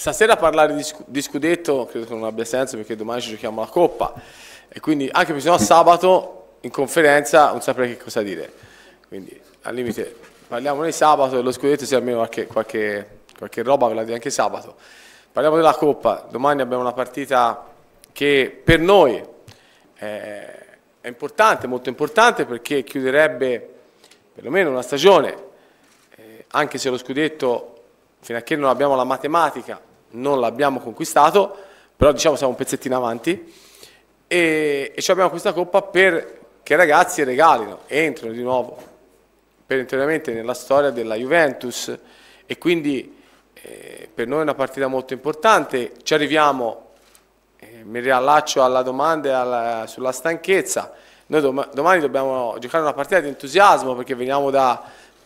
stasera parlare di scudetto credo che non abbia senso perché domani ci giochiamo la Coppa e quindi anche perché sennò sabato in conferenza non saprei che cosa dire. Quindi al limite parliamo noi sabato dello scudetto, se almeno qualche roba ve la dia anche sabato. Parliamo della Coppa, domani abbiamo una partita che per noi è importante, molto importante perché chiuderebbe perlomeno una stagione, anche se lo scudetto fino a che non abbiamo la matematica non l'abbiamo conquistato, però diciamo siamo un pezzettino avanti e abbiamo questa Coppa perché i ragazzi regalino, entrano di nuovo perentoriamente nella storia della Juventus e quindi per noi è una partita molto importante. Ci arriviamo, mi riallaccio alla domanda sulla stanchezza. Noi domani dobbiamo giocare una partita di entusiasmo perché veniamo da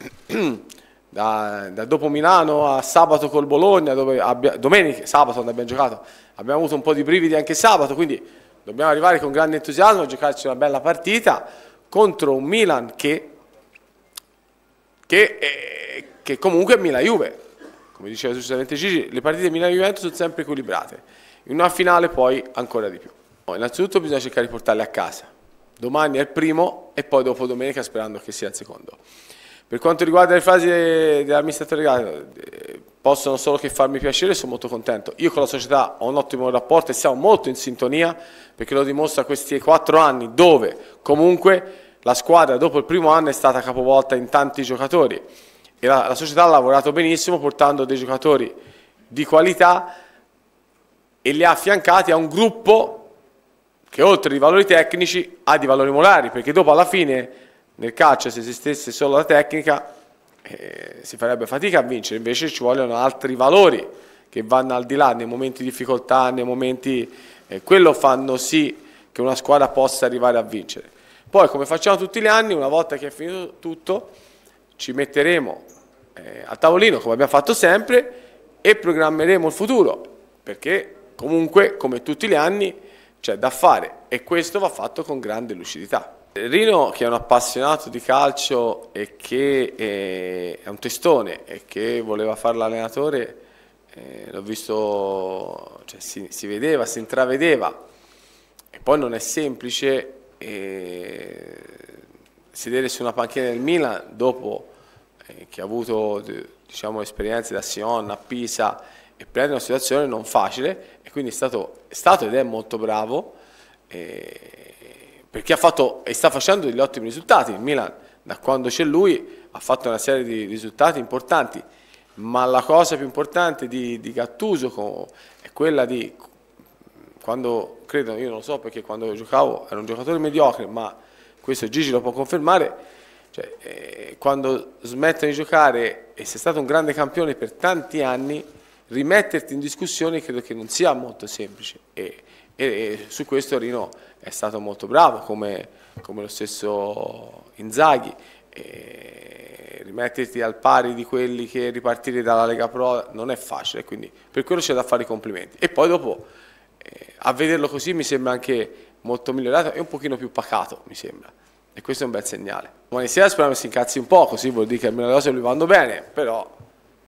dopo Milano a sabato col Bologna, dove domenica, sabato quando abbiamo giocato, abbiamo avuto un po' di brividi anche sabato, quindi dobbiamo arrivare con grande entusiasmo a giocarci una bella partita contro un Milan che comunque è Milan-Juve. Come diceva giustamente Gigi, le partite Milan-Juventus sono sempre equilibrate, in una finale poi ancora di più. Innanzitutto bisogna cercare di portarle a casa, domani è il primo e poi dopo domenica sperando che sia il secondo. Per quanto riguarda le frasi dell'amministratore possono solo che farmi piacere, sono molto contento. Io con la società ho un ottimo rapporto e siamo molto in sintonia perché lo dimostra questi 4 anni dove comunque la squadra dopo il primo anno è stata capovolta in tanti giocatori e la società ha lavorato benissimo portando dei giocatori di qualità e li ha affiancati a un gruppo che oltre ai valori tecnici ha di valori morali, perché dopo alla fine nel calcio se esistesse solo la tecnica si farebbe fatica a vincere, invece ci vogliono altri valori che vanno al di là nei momenti di difficoltà, nei momenti quello fanno sì che una squadra possa arrivare a vincere. Poi come facciamo tutti gli anni, una volta che è finito tutto ci metteremo al tavolino come abbiamo fatto sempre e programmeremo il futuro, perché comunque come tutti gli anni c'è da fare e questo va fatto con grande lucidità. Rino, che è un appassionato di calcio e che è un testone e che voleva fare l'allenatore, l'ho visto, cioè, si vedeva, si intravedeva e poi non è semplice sedere su una panchina del Milan dopo che ha avuto diciamo, esperienze da Sion a Pisa e prendere una situazione non facile e quindi è stato ed è molto bravo perché ha fatto e sta facendo degli ottimi risultati. Il Milan da quando c'è lui ha fatto una serie di risultati importanti, ma la cosa più importante di Gattuso è quella di quando, credo, io non lo so perché quando giocavo ero un giocatore mediocre, ma questo Gigi lo può confermare, cioè, quando smettono di giocare e sei stato un grande campione per tanti anni, rimetterti in discussione credo che non sia molto semplice e su questo Rino è stato molto bravo, come lo stesso Inzaghi, rimetterti al pari di quelli che ripartire dalla Lega Pro non è facile, quindi per quello c'è da fare i complimenti. E poi dopo a vederlo così mi sembra anche molto migliorato e un pochino più pacato, mi sembra, e questo è un bel segnale. Domani sera speriamo che si incazzi un po', così vuol dire che almeno le cose lui vanno bene, però